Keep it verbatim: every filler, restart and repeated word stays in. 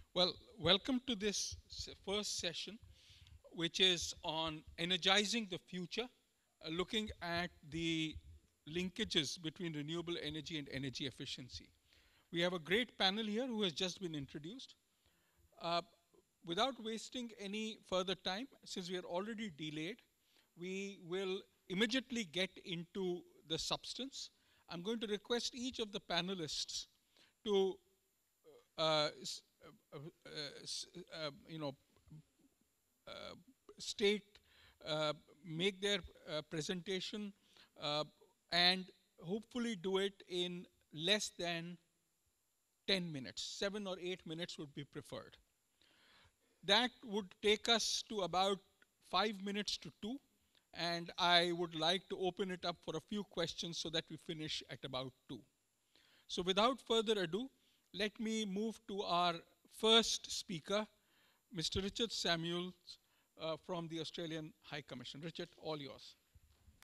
Well, welcome to this first session, which is on energizing the future, uh, looking at the linkages between renewable energy and energy efficiency. We have a great panel here who has just been introduced. Uh, without wasting any further time, since we are already delayed, we will immediately get into the substance. I'm going to request each of the panelists to uh, s- uh, uh, s- uh, you know, uh, state, uh, make their uh, presentation, uh, and hopefully do it in less than ten minutes. Seven or eight minutes would be preferred. That would take us to about five minutes to two, and I would like to open it up for a few questions so that we finish at about two. So without further ado, let me move to our first speaker, Mister Richard Samuels uh, from the Australian High Commission. Richard, all yours.